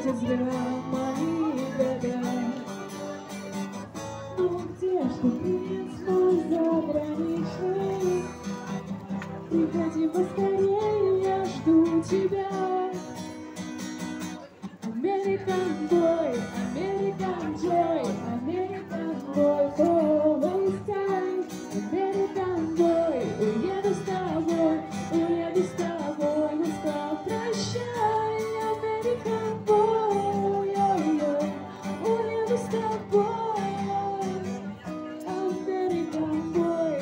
тратят зря мои года. Ну где ж ты, принц мой заграничный? Приходи поскорее, я жду тебя. American boy, American joy, American boy, always time. American boy, уеду с тобой, но прощай. American boy, уеду с тобой, American boy.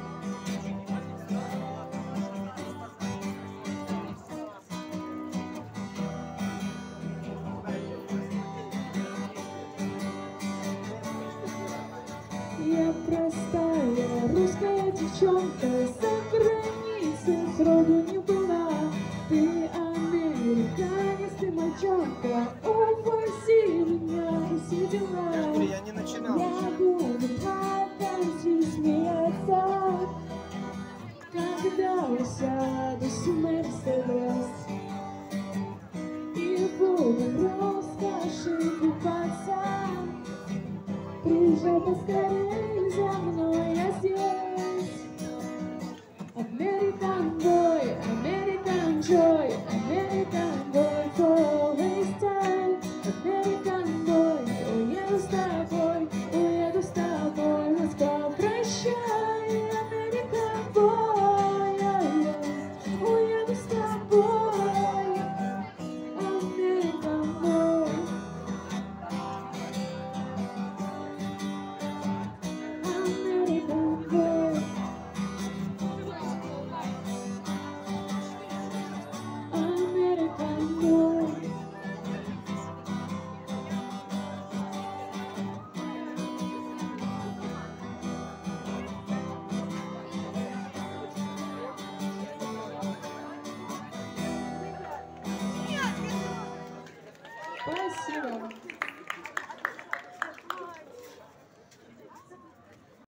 Я простая русская девчонка, за границей сроду не была. Ты американец, ты мальчонка, увози меня, уси дела. Я говорю, я не начинал. Я буду плакать и смеяться, когда усяду с Мерседес и буду в роскоши купаться. Приезжай поскорее.